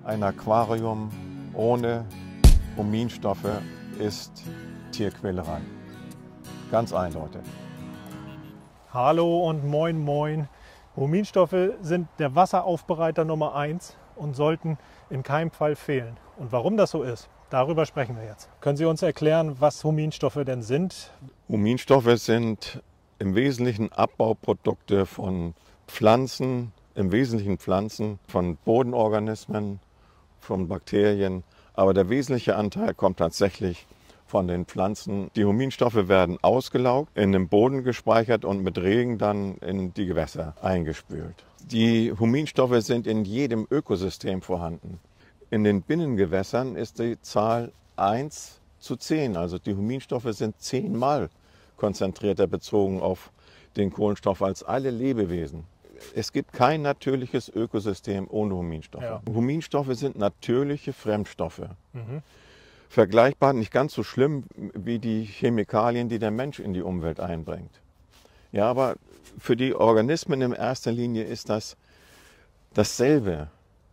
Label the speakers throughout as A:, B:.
A: Ein Aquarium ohne Huminstoffe ist Tierquälerei. Ganz eindeutig.
B: Hallo und moin moin. Huminstoffe sind der Wasseraufbereiter Nummer 1 und sollten in keinem Fall fehlen. Und warum das so ist, darüber sprechen wir jetzt. Können Sie uns erklären, was Huminstoffe denn sind?
A: Huminstoffe sind im Wesentlichen Abbauprodukte von Pflanzen, im Wesentlichen Pflanzen, von Bodenorganismen, von Bakterien. Aber der wesentliche Anteil kommt tatsächlich von den Pflanzen. Die Huminstoffe werden ausgelaugt, in den Boden gespeichert und mit Regen dann in die Gewässer eingespült. Die Huminstoffe sind in jedem Ökosystem vorhanden. In den Binnengewässern ist die Zahl 1:10. Also die Huminstoffe sind 10-mal konzentrierter bezogen auf den Kohlenstoff als alle Lebewesen. Es gibt kein natürliches Ökosystem ohne Huminstoffe.
B: Ja.
A: Huminstoffe sind natürliche Fremdstoffe. Vergleichbar, nicht ganz so schlimm wie die Chemikalien, die der Mensch in die Umwelt einbringt. Ja, aber für die Organismen in erster Linie ist das dasselbe.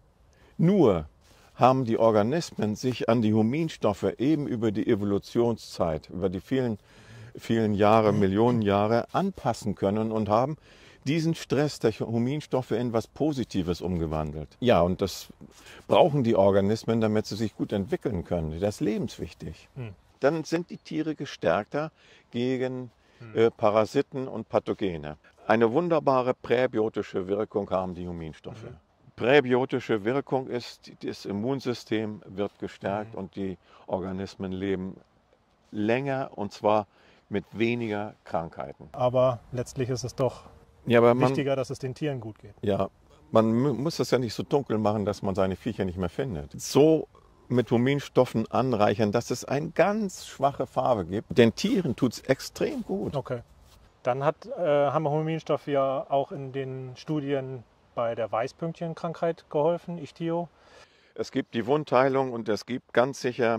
A: Nur haben die Organismen sich an die Huminstoffe eben über die Evolutionszeit, über die vielen Jahre, Millionen Jahre anpassen können und haben diesen Stress der Huminstoffe in was Positives umgewandelt. Ja, und das brauchen die Organismen, damit sie sich gut entwickeln können. Das ist lebenswichtig. Dann sind die Tiere gestärkter gegen Parasiten und Pathogene. Eine wunderbare präbiotische Wirkung haben die Huminstoffe. Präbiotische Wirkung ist, das Immunsystem wird gestärkt und die Organismen leben länger und zwar mit weniger Krankheiten.
B: Aber letztlich ist es doch
A: aber
B: wichtiger, dass es den Tieren gut geht.
A: Ja, man muss das ja nicht so dunkel machen, dass man seine Viecher nicht mehr findet. So mit Huminstoffen anreichern, dass es eine ganz schwache Farbe gibt. Den Tieren tut es extrem gut.
B: Okay. Dann haben Huminstoffe ja auch in den Studien bei der Weißpünktchenkrankheit geholfen, Ichtio.
A: Es gibt die Wundheilung und es gibt ganz sicher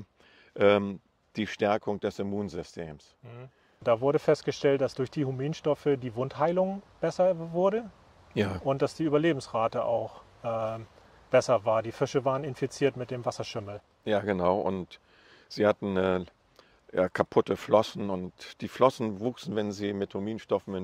A: die Stärkung des Immunsystems.
B: Da wurde festgestellt, dass durch die Huminstoffe die Wundheilung besser wurde und dass die Überlebensrate auch besser war. Die Fische waren infiziert mit dem Wasserschimmel.
A: Ja, genau. Und sie hatten kaputte Flossen und die Flossen wuchsen, wenn sie mit Huminstoffen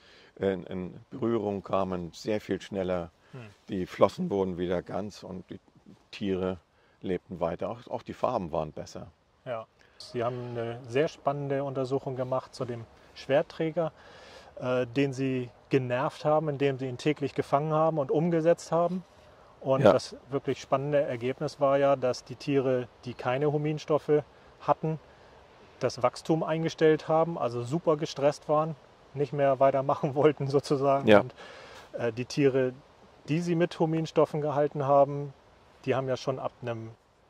A: in Berührung kamen, sehr viel schneller. Die Flossen wurden wieder ganz und die Tiere lebten weiter. Auch die Farben waren besser.
B: Ja. Sie haben eine sehr spannende Untersuchung gemacht zu dem Schwertträger, den Sie genervt haben, indem Sie ihn täglich gefangen haben und umgesetzt haben. Und das wirklich spannende Ergebnis war ja, dass die Tiere, die keine Huminstoffe hatten, das Wachstum eingestellt haben, also super gestresst waren, nicht mehr weitermachen wollten sozusagen.
A: Ja.
B: Und die Tiere, die Sie mit Huminstoffen gehalten haben, die haben ja schon ab einem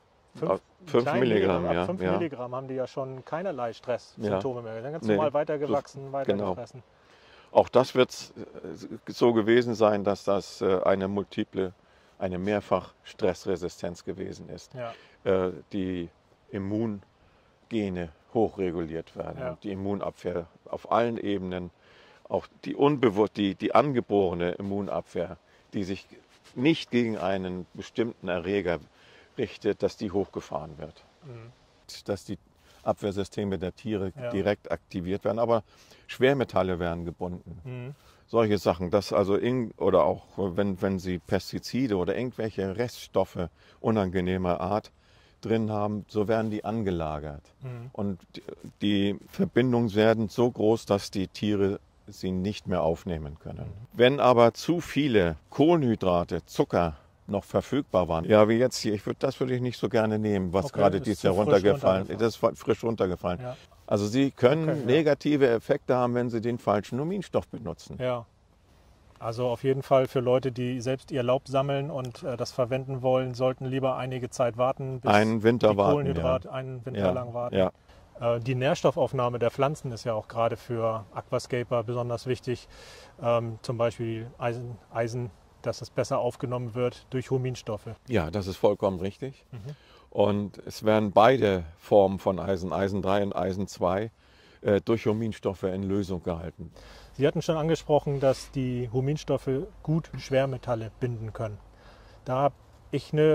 B: 5 Milligramm, ab 5 Milligramm haben die ja schon keinerlei Stresssymptome mehr. Dann ganz normal weitergewachsen, weitergefressen.
A: Auch das wird so gewesen sein, dass das eine mehrfach Stressresistenz gewesen ist. Die Immungene hochreguliert werden, die Immunabwehr auf allen Ebenen, auch die angeborene Immunabwehr, die sich nicht gegen einen bestimmten Erreger richtet, dass die hochgefahren wird. Dass die Abwehrsysteme der Tiere direkt aktiviert werden, aber Schwermetalle werden gebunden. Solche Sachen, oder auch wenn sie Pestizide oder irgendwelche Reststoffe unangenehmer Art drin haben, so werden die angelagert. Und die Verbindungen werden so groß, dass die Tiere sie nicht mehr aufnehmen können. Wenn aber zu viele Kohlenhydrate, Zucker noch verfügbar waren. Ja, wie jetzt hier. Das würde ich nicht so gerne nehmen, was gerade dieses Jahr runtergefallen ist. Das ist frisch runtergefallen. Ja. Also Sie können negative Effekte haben, wenn Sie den falschen Huminstoff benutzen.
B: Ja. Also auf jeden Fall für Leute, die selbst ihr Laub sammeln und das verwenden wollen, sollten lieber einige Zeit warten, bis
A: einen Winter
B: einen Winter lang warten.
A: Ja.
B: Die Nährstoffaufnahme der Pflanzen ist ja auch gerade für Aquascaper besonders wichtig. Zum Beispiel Eisen, dass es besser aufgenommen wird durch Huminstoffe.
A: Ja, das ist vollkommen richtig. Und es werden beide Formen von Eisen, Eisen 3 und Eisen 2, durch Huminstoffe in Lösung gehalten.
B: Sie hatten schon angesprochen, dass die Huminstoffe gut Schwermetalle binden können. Da habe ich eine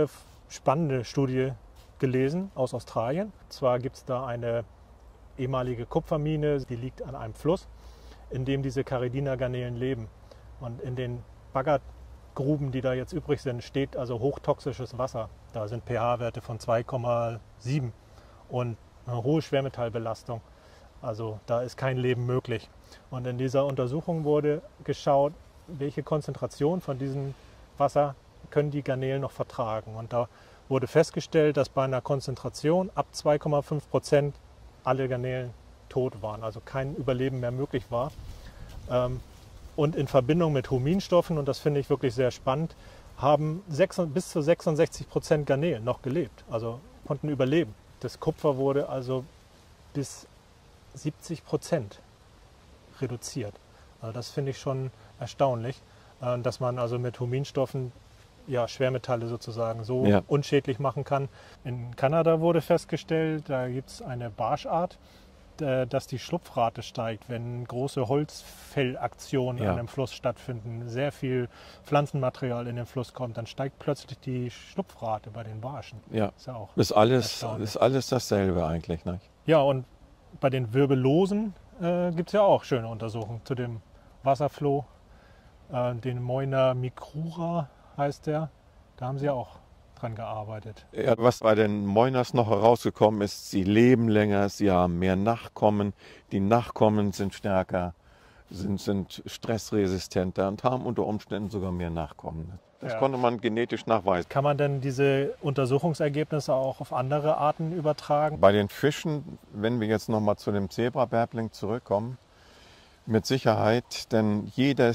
B: spannende Studie gelesen aus Australien. Und zwar gibt es da eine ehemalige Kupfermine, die liegt an einem Fluss, in dem diese Caridina-Garnelen leben. Und in den Baggergruben, die da jetzt übrig sind, steht also hochtoxisches Wasser. Da sind pH-Werte von 2,7 und eine hohe Schwermetallbelastung. Also da ist kein Leben möglich. Und in dieser Untersuchung wurde geschaut, welche Konzentration von diesem Wasser können die Garnelen noch vertragen. Und da wurde festgestellt, dass bei einer Konzentration ab 2,5% alle Garnelen tot waren, also kein Überleben mehr möglich war. Und in Verbindung mit Huminstoffen, und das finde ich wirklich sehr spannend, haben bis zu 66% Garnelen noch gelebt, also konnten überleben. Das Kupfer wurde also bis 70% reduziert. Also das finde ich schon erstaunlich, dass man also mit Huminstoffen Schwermetalle sozusagen so unschädlich machen kann. In Kanada wurde festgestellt, da gibt es eine Barschart, dass die Schlupfrate steigt, wenn große Holzfällaktionen an einem Fluss stattfinden, sehr viel Pflanzenmaterial in den Fluss kommt, dann steigt plötzlich die Schlupfrate bei den Barschen.
A: Ja, ist alles dasselbe eigentlich, ne?
B: Ja, und bei den Wirbellosen gibt es ja auch schöne Untersuchungen zu dem Wasserfloh, den Moina micrura heißt der. Da haben sie auch dran gearbeitet.
A: Ja, was bei den Moinas noch herausgekommen ist, sie leben länger, sie haben mehr Nachkommen. Die Nachkommen sind stärker, sind stressresistenter und haben unter Umständen sogar mehr Nachkommen. Das konnte man genetisch nachweisen.
B: Kann man denn diese Untersuchungsergebnisse auch auf andere Arten übertragen?
A: Bei den Fischen, wenn wir jetzt nochmal zu dem Zebrabärbling zurückkommen, mit Sicherheit, denn jeder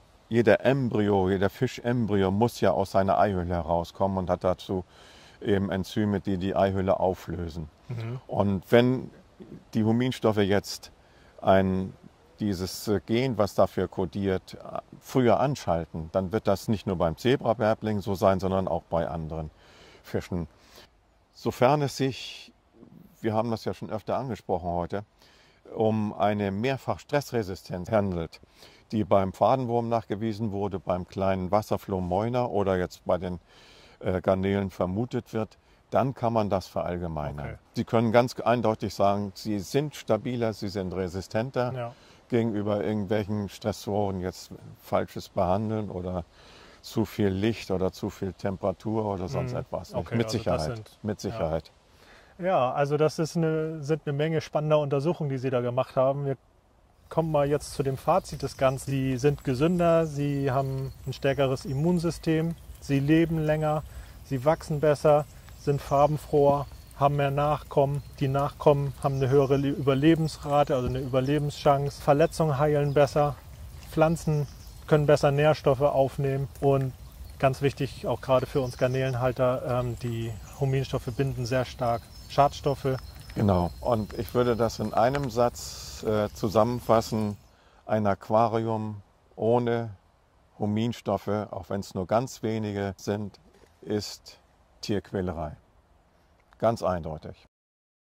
A: Fischembryo muss ja aus seiner Eihülle herauskommen und hat dazu eben Enzyme, die die Eihülle auflösen. Und wenn die Huminstoffe jetzt dieses Gen, was dafür kodiert, früher anschalten, dann wird das nicht nur beim Zebrabärbling so sein, sondern auch bei anderen Fischen. Sofern es sich, wir haben das ja schon öfter angesprochen heute, um eine Mehrfach-Stressresistenz handelt, die beim Fadenwurm nachgewiesen wurde, beim kleinen Wasserfloh Moina oder jetzt bei den Garnelen vermutet wird, dann kann man das verallgemeinern. Okay. Sie können ganz eindeutig sagen, sie sind stabiler, sie sind resistenter gegenüber irgendwelchen Stressoren, jetzt falsches Behandeln oder zu viel Licht oder zu viel Temperatur oder sonst etwas.
B: Okay,
A: mit Sicherheit. Mit Sicherheit.
B: Ja, also das sind eine Menge spannender Untersuchungen, die Sie da gemacht haben. Wir kommen mal jetzt zu dem Fazit des Ganzen. Sie sind gesünder, Sie haben ein stärkeres Immunsystem, Sie leben länger, Sie wachsen besser, sind farbenfroher, haben mehr Nachkommen. Die Nachkommen haben eine höhere Überlebensrate, also eine Überlebenschance. Verletzungen heilen besser, Pflanzen können besser Nährstoffe aufnehmen und ganz wichtig, auch gerade für uns Garnelenhalter, die Huminstoffe binden sehr stark Schadstoffe.
A: Genau, und ich würde das in einem Satz zusammenfassen. Ein Aquarium ohne Huminstoffe, auch wenn es nur ganz wenige sind, ist Tierquälerei. Ganz eindeutig.